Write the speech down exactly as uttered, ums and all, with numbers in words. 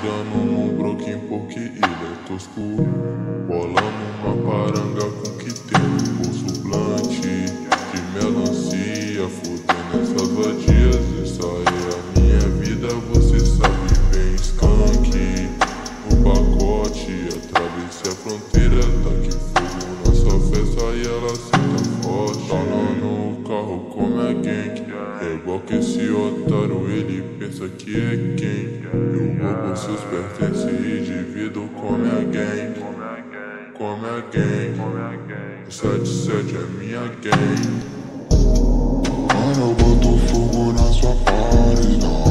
dando no broquinho porque ele é tosco. Bolando uma paranga com que tem bolso blante de melancia, fudendo essas vadias. Essa é a minha vida, você sabe bem, skunk. No pacote, atravessei a fronteira, taque fogo na sua festa e ela senta forte. Tá lá no carro como é gang. É igual que esse otário, ele pensa que é quem. Eu roubo seus pertences e divido com minha gang. Com minha gang. sete sete é minha gang. Mano, eu boto fogo na sua parede.